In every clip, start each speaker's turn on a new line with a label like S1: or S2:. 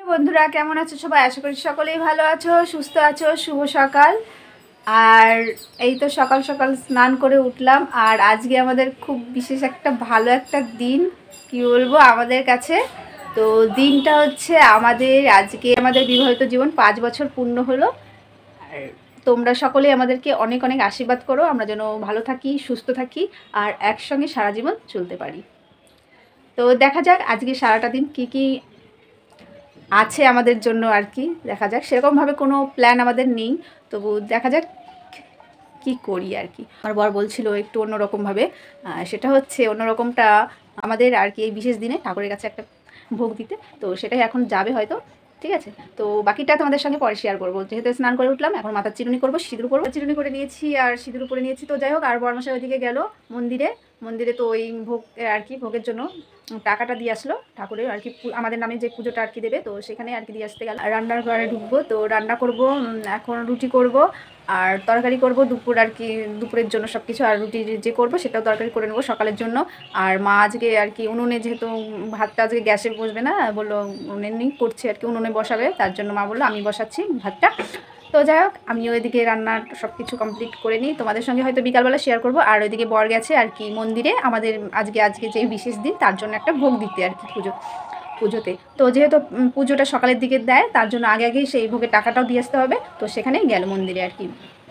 S1: বন্ধুরা কেমন আছো সবাই? আশা করি সকলেই ভালো আছো, সুস্থ আছো। শুভ সকাল। আর এই তো সকাল সকাল স্নান করে উঠলাম। আর আজকে আমাদের খুব বিশেষ একটা ভালো একটা দিন, কি বলবো আমাদের কাছে। তো দিনটা হচ্ছে আজকে আমাদের বিবাহিত জীবন 5 বছর পূর্ণ হলো। আর তোমরা সকলেই আমাদেরকে অনেক অনেক আশীর্বাদ করো, আমরা যেন ভালো থাকি, সুস্থ থাকি আর একসঙ্গে সারা জীবন চলতে পারি। তো দেখা যাক আজকে সারাটা দিন কি কি আছে আমাদের জন্য আর কি। দেখা যাক, সেরকমভাবে কোনো প্ল্যান আমাদের নেই, তবু দেখা যাক কি করি আর কি। আমার বর বলছিল একটু অন্যরকমভাবে, সেটা হচ্ছে অন্যরকমটা আমাদের আর কি এই বিশেষ দিনে ঠাকুরের কাছে একটা ভোগ দিতে। তো সেটাই এখন যাবে হয়তো, ঠিক আছে। তো বাকিটা তোমাদের সঙ্গে পরে শেয়ার করবো। যেহেতু স্নান করে উঠলাম, এখন মাথার চিরুনি করবো, সিঁদুর করবো। চিরুনি করে নিয়েছি আর সিঁদুর করে নিয়েছি। তো যাই হোক, আর বরমশাই ওইদিকে গেল মন্দিরে তো ওই ভোগ আর কি, ভোগের জন্য টাকাটা দিয়ে আসলো ঠাকুরের আর কি, আমাদের নামে যে পুজোটা আর কি দেবে, তো সেখানে আর কি দিয়ে আসতে গেল। রান্নার ঘরে ঢুকবো, তো রান্না করব। এখন রুটি করব আর তরকারি করব দুপুর আর কি, দুপুরের জন্য সব কিছু। আর রুটি যে করব সেটাও তরকারি করে নেবো সকালের জন্য। আর মা আজকে আর কি উনুনে, যেহেতু ভাতটা আজকে গ্যাসে বসবে না, বললো উনুনে করছে আর কি, উনুনে বসাবে, তার জন্য মা বললো আমি বসাচ্ছি ভাতটা। তো যাই হোক, আমি ওইদিকে রান্নার সব কিছু কমপ্লিট করে নিই, তোমাদের সঙ্গে হয়তো বিকালবেলা শেয়ার করব। আর ওইদিকে বর গেছে আর কি মন্দিরে, আমাদের আজকে যে বিশেষ দিন তার জন্য একটা ভোগ দিতে আর কি, পুজোতে। তো যেহেতু পুজোটা সকালের দিকে দেয়, তার জন্য আগেই সেই ভোগের টাকাটাও দিয়ে আসতে হবে। তো সেখানেই গেল মন্দিরে আর কি,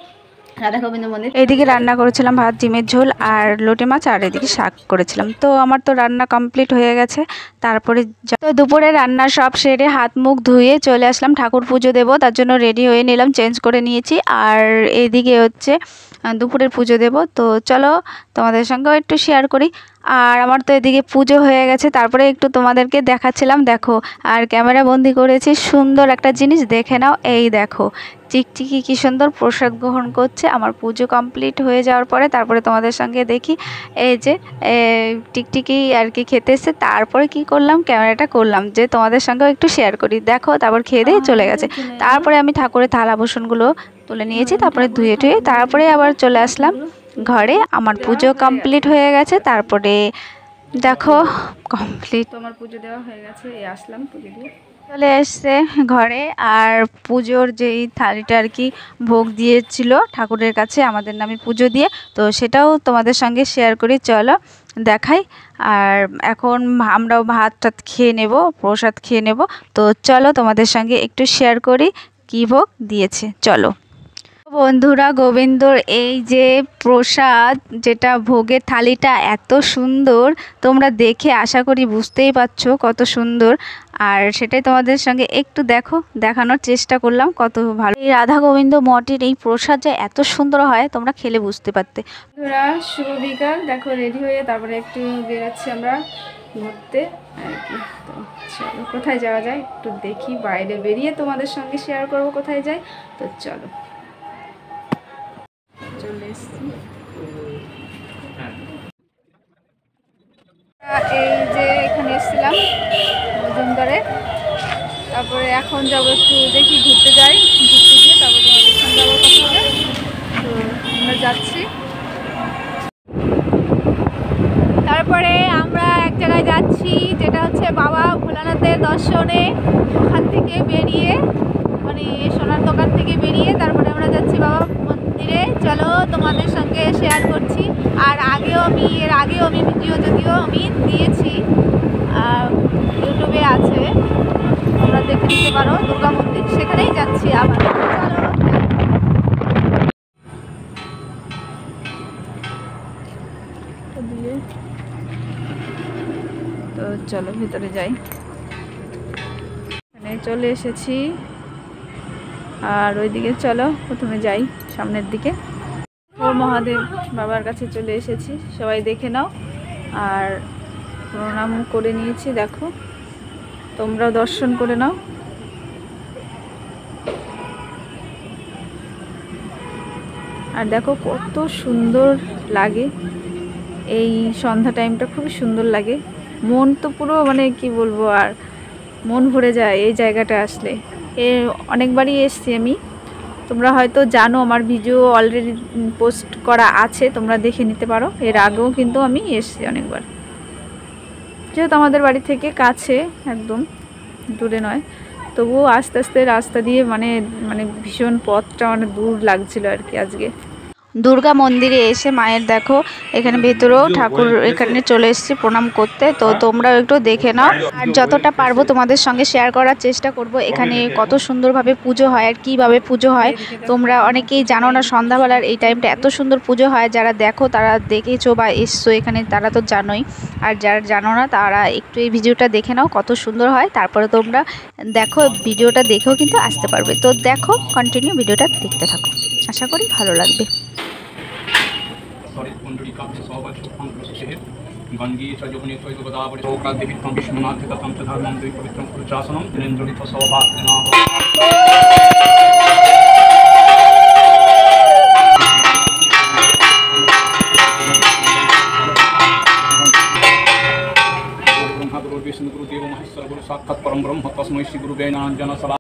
S1: রাধা গোবিন্দ মন্দির। এইদিকে রান্না করেছিলাম ভাত, ডিমের ঝোল আর লোটে মাছ, আর এদিকে শাক করেছিলাম। তো আমার তো রান্না কমপ্লিট হয়ে গেছে। তারপরে তো দুপুরে রান্না সব সেরে হাত মুখ ধুয়ে চলে আসলাম ঠাকুর পুজো দেবো, তার জন্য রেডি হয়ে নিলাম, চেঞ্জ করে নিয়েছি। আর এইদিকে হচ্ছে দুপুরের পুজো দেব। তো চলো তোমাদের সঙ্গেও একটু শেয়ার করি। আর আমার তো এদিকে পুজো হয়ে গেছে, তারপরে একটু তোমাদেরকে দেখাচ্ছিলাম, দেখো। আর ক্যামেরা বন্দি করেছি সুন্দর একটা জিনিস, দেখে নাও। এই দেখো চিকচিকি কি সুন্দর প্রসাদ গ্রহণ করছে। আমার পুজো কমপ্লিট হয়ে যাওয়ার পরে তারপরে তোমাদের সঙ্গে দেখি এই যে টিকটিকি আর কি খেতে এসছে। তারপরে কি করলাম, ক্যামেরাটা করলাম যে তোমাদের সঙ্গেও একটু শেয়ার করি। দেখো, তারপর খেয়ে দিয়ে চলে গেছে। তারপরে আমি ঠাকুরের থালা বাসনগুলো তুলে নিয়েছি, তারপরে ধুয়ে টুয়ে তারপরে আবার চলে আসলাম ঘরে। আমার পুজো কমপ্লিট হয়ে গেছে। তারপরে দেখো কমপ্লিট, তোমার পুজো দেওয়া হয়ে গেছে। আসলাম পুজো দিয়ে চলে এসছে ঘরে। আর পুজোর যেই থালিটা আর কি ভোগ দিয়েছিল ঠাকুরের কাছে আমাদের নামে পুজো দিয়ে, তো সেটাও তোমাদের সঙ্গে শেয়ার করি, চলো দেখাই। আর এখন আমরাও ভাত টাত খেয়ে নেব, প্রসাদ খেয়ে নেব। তো চলো তোমাদের সঙ্গে একটু শেয়ার করি কী ভোগ দিয়েছে, চলো। বন্ধুরা, গোবিন্দর এই যে প্রসাদ, যেটা ভোগের থালিটা এত সুন্দর, তোমরা দেখে আশা করি বুঝতেই পারছো কত সুন্দর। আর সেটাই তোমাদের সঙ্গে একটু দেখানোর চেষ্টা করলাম, কত ভালো। এই রাধা গোবিন্দ মঠের এই প্রসাদ যে এত সুন্দর হয়, তোমরা খেলে বুঝতে পারতে। বন্ধুরা, শুভ বিকাল। দেখো রেডি হয়ে তারপরে একটু বেরোচ্ছি আমরা ঘুরতে আর কি। তো চলো কোথায় যাওয়া যায় একটু দেখি, বাইরে বেরিয়ে তোমাদের সঙ্গে শেয়ার করবো কোথায় যাই। তো চলো, চলে এসছি। এই যে এখানে এসেছিলাম মজুমদারে, তারপরে এখন যাবো একটু দেখি, ঘুরতে যাই, ঘুরতে গিয়ে তারপরে তোমাদের সঙ্গে আবার কথা হবে। তো আমরা যাচ্ছি, তারপরে আমরা এক জায়গায় যাচ্ছি, যেটা হচ্ছে বাবা ভোলানাথের দর্শনে। ওখান থেকে বেরিয়ে, মানে সোনার দোকান থেকে বেরিয়ে তারপরে আমরা যাচ্ছি বাবা মন্দিরে। চলো তোমাদের সঙ্গে শেয়ার করছি। আর এর আগেও আমি ভিডিও যদিও আমি দিয়েছি, ইউটিউবে আছে, তোমরা দেখে নিতে পারো। দুর্গা মন্দির, সেখানেই যাচ্ছি আবার। তো চলো ভিতরে যাই। এখানে চলে এসেছি। আর ওইদিকে চলো প্রথমে যাই সামনের দিকে। ও মহাদেব বাবার কাছে চলে এসেছি, সবাই দেখে নাও। আর প্রণাম করে নিয়েছি, দেখো তোমরাও দর্শন করে নাও। আর দেখো কত সুন্দর লাগে, এই সন্ধ্যা টাইমটা খুবই সুন্দর লাগে। মন তো পুরো মানে কি বলবো, আর মন ভরে যায় এই জায়গাটা আসলে। অনেকবারই এসছি আমি, তোমরা হয়তো জানো, আমার ভিডিও অলরেডি পোস্ট করা আছে, তোমরা দেখে নিতে পারো। এর আগেও কিন্তু আমি এসছি অনেকবার, যেহেতু আমাদের বাড়ি থেকে কাছে, একদম দূরে নয়। তবুও আস্তে আস্তে রাস্তা দিয়ে মানে মানে ভীষণ পথটা মানে দূর লাগছিল আর কি। আজকে দুর্গা মন্দিরে এসে মায়ের দেখো এখানে ভেতরেও ঠাকুর এখানে চলে এসেছি প্রণাম করতে। তো তোমরাও একটু দেখে নাও, আর যতটা পারবো তোমাদের সঙ্গে শেয়ার করার চেষ্টা করব এখানে কত সুন্দরভাবে পুজো হয় আর কীভাবে পুজো হয়। তোমরা অনেকেই জানো না, সন্ধ্যাবেলার এই টাইমটা এত সুন্দর পুজো হয়। যারা দেখো তারা দেখেছো বা এসছো এখানে তারা তো জানোই, আর যারা জানো না তারা একটু এই ভিডিওটা দেখে নাও, কত সুন্দর হয়। তারপরে তোমরা দেখো, ভিডিওটা দেখেও কিন্তু আসতে পারবে। তো দেখো, কন্টিনিউ ভিডিওটা দেখতে থাকো, আশা করি ভালো লাগবে।
S2: गंगी च यमुने चैव गोदावरी गोदादेवीत्वं विष्णुनाथ दत्तं च धर्मं द्वि पवित्रं पुरुषासनं दिनेन्द्रित सौभाग्यनाः ब्रह्मा गुरु विष्णु गुरु देव महेश्वर गुरु साक्षात् परम ब्रह्म तस्मै श्री गुरुवे नमः जन सदा।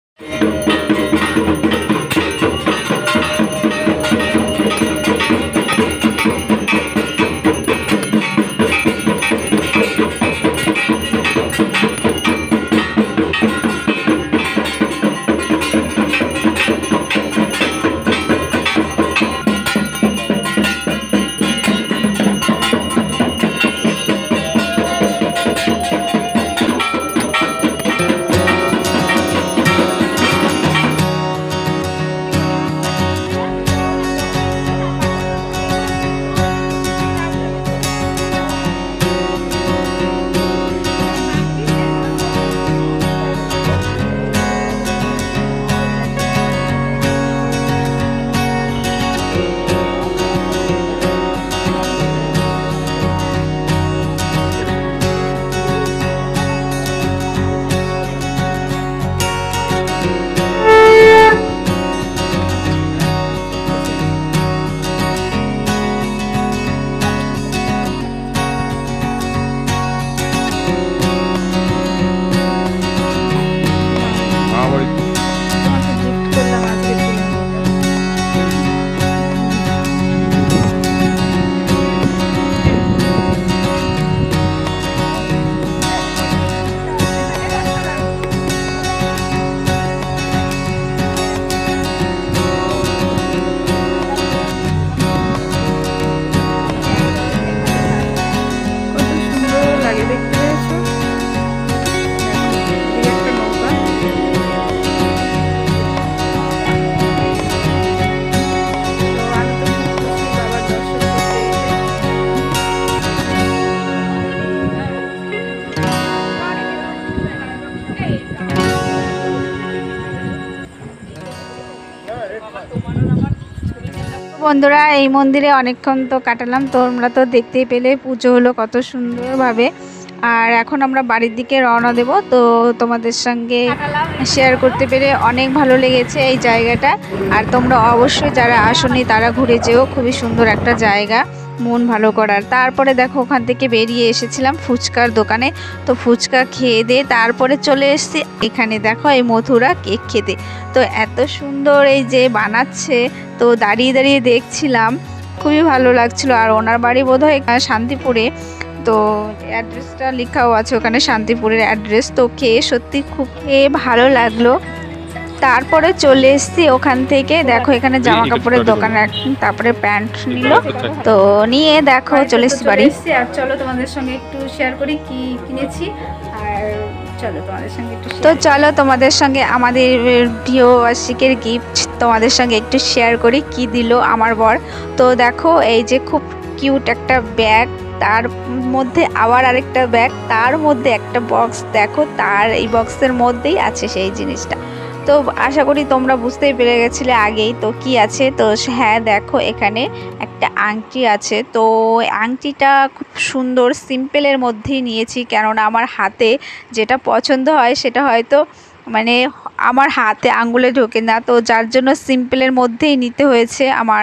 S1: বন্ধুরা এই মন্দিরে অনেকক্ষণ তো কাটালাম, তোমরা তো দেখতেই পেলে পুজো হলো কত সুন্দরভাবে। আর এখন আমরা বাড়ির দিকে রওনা দেব। তো তোমাদের সঙ্গে শেয়ার করতে পেরে অনেক ভালো লেগেছে এই জায়গাটা। আর তোমরা অবশ্যই যারা আসোনি তারা ঘুরে যেও, খুবই সুন্দর একটা জায়গা মন ভালো করার। তারপরে দেখো ওখান থেকে বেরিয়ে এসেছিলাম ফুচকার দোকানে। তো ফুচকা খেয়ে দিয়ে তারপরে চলে এসেছি এখানে দেখো এই মথুরা কেক খেতে। তো এত সুন্দর এই যে বানাচ্ছে, তো দাঁড়িয়ে দাঁড়িয়ে দেখছিলাম, খুবই ভালো লাগছিল। আর ওনার বাড়ি বোধহয় শান্তিপুরে, তো অ্যাড্রেসটা লেখাও আছে ওখানে, শান্তিপুরের অ্যাড্রেস। তো খেয়ে সত্যি খুব ভালো লাগলো। তারপরে চলে এসেছি ওখান থেকে, দেখো এখানে জামা কাপড়ের দোকান, তারপরে প্যান্ট নিল। তো নিয়ে দেখো চলে এসেছি বাড়ি। আর চলো তোমাদের সঙ্গে একটু শেয়ার করি কি কিনেছি। আর চলো তোমাদের সঙ্গে একটু, তো চলো তোমাদের সঙ্গে আমাদের প্রিয় আশিকের গিফট তোমাদের সঙ্গে একটু শেয়ার করি কি দিল আমার বর। তো দেখো এই যে খুব কিউট একটা ব্যাগ, তার মধ্যে আবার আরেকটা ব্যাগ, তার মধ্যে একটা বক্স, দেখো তার এই বক্সের মধ্যেই আছে সেই জিনিসটা। তো আশা করি তোমরা বুঝতেই পেরে গেছিলে আগেই তো কি আছে। তো হ্যাঁ দেখো এখানে একটা আংটি আছে। তো আংটিটা খুব সুন্দর সিম্পলের মধ্যেই নিয়েছি, কেননা আমার হাতে যেটা পছন্দ হয় সেটা হয়তো মানে আমার হাতে আঙ্গুলে ঢোকে না, তো যার জন্য সিম্পলের মধ্যেই নিতে হয়েছে। আমার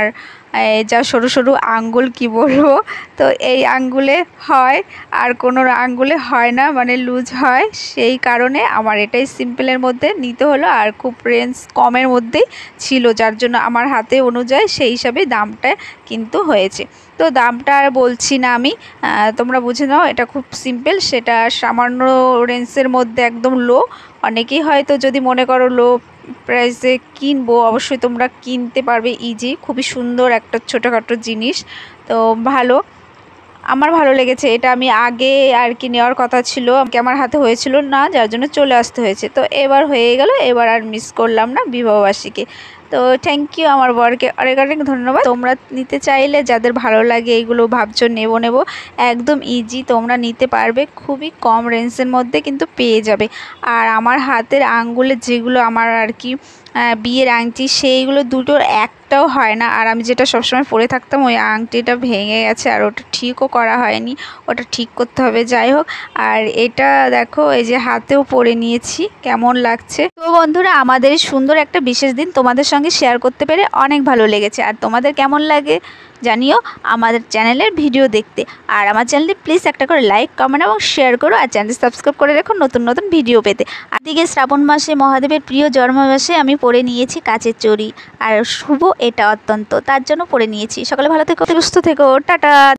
S1: যা সরু সরু আঙ্গুল কি বলবো, তো এই আঙ্গুলে হয় আর কোনো আঙ্গুলে হয় না, মানে লুজ হয়, সেই কারণে আমার এটাই সিম্পলের মধ্যে নিতে হলো। আর খুব রেঞ্জ কমের মধ্যেই ছিল, যার জন্য আমার হাতে অনুযায়ী সেই হিসাবে দামটা কিন্তু হয়েছে। তো দামটা আর বলছি না আমি, তোমরা বুঝে নাও, এটা খুব সিম্পল, সেটা সামান্য রেঞ্জের মধ্যে একদম লো। অনেকেই হয়তো যদি মনে করো লো প্রাইসে কিনবো, অবশ্যই তোমরা কিনতে পারবে ইজি। খুবই সুন্দর একটা ছোটোখাটো জিনিস, তো ভালো, আমার ভালো লেগেছে এটা। আমি আগে আর কি নেওয়ার কথা ছিল, আমার হাতে হয়েছিল না, যার জন্য চলে আসতে হয়েছে। তো এবার হয়ে গেল, এবার আর মিস করলাম না বিবাহবার্ষিকী। তো থ্যাংক ইউ আমার বরকে, অনেক অনেক ধন্যবাদ। তোমরা নিতে চাইলে, যাদের ভালো লাগে এইগুলো ভাবছো নেব একদম ইজি, তোমরা নিতে পারবে, খুবই কম রেঞ্জের মধ্যে কিন্তু পেয়ে যাবে। আর আমার হাতের আঙ্গুলে যেগুলো আমার আর কি বিয়ের আংটি, সেইগুলো দুটোর একটাও হয় না। আর আমি যেটা সবসময় পরে থাকতাম, ওই আংটিটা ভেঙে গেছে, আর ওটা ঠিকও করা হয়নি, ওটা ঠিক করতে হবে। যাই হোক, আর এটা দেখো এই যে হাতেও পরে নিয়েছি, কেমন লাগছে। তো বন্ধুরা, আমাদের সুন্দর একটা বিশেষ দিন তোমাদের সঙ্গে শেয়ার করতে পেরে অনেক ভালো লেগেছে। আর তোমাদের কেমন লাগে জানিও আমাদের চ্যানেলের ভিডিও দেখতে। আর আমার চ্যানেলটি প্লিজ একটা করে লাইক, কমেন্ট এবং শেয়ার করো, আর চ্যানেলটি সাবস্ক্রাইব করে রেখো নতুন নতুন ভিডিও পেতে। আর দিকে শ্রাবণ মাসে মহাদেবের প্রিয় জন্মমাসে আমি পরে নিয়েছি কাচের চড়ি, আর শুভ এটা অত্যন্ত, তার জন্য পরে নিয়েছি। সকালে ভালো থেকো, সুস্থ থেকো, টাটা।